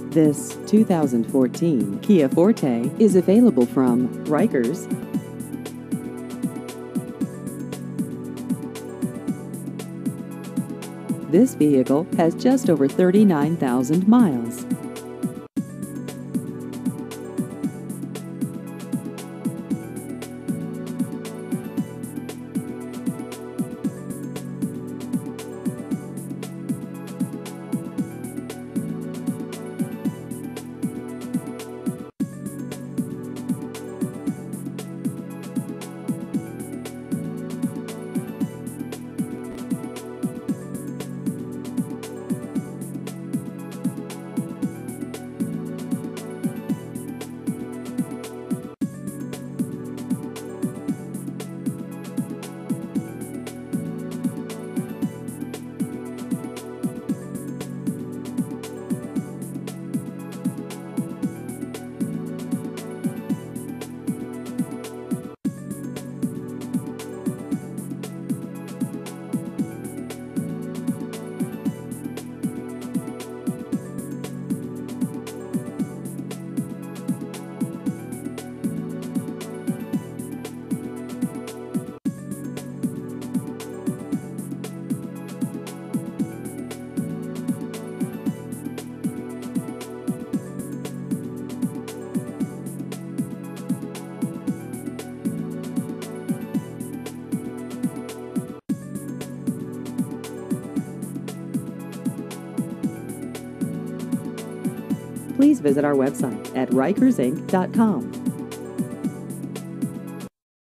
This 2014 Kia Forte is available from Rikers. This vehicle has just over 39,000 miles. Please visit our website at rikersinc.com.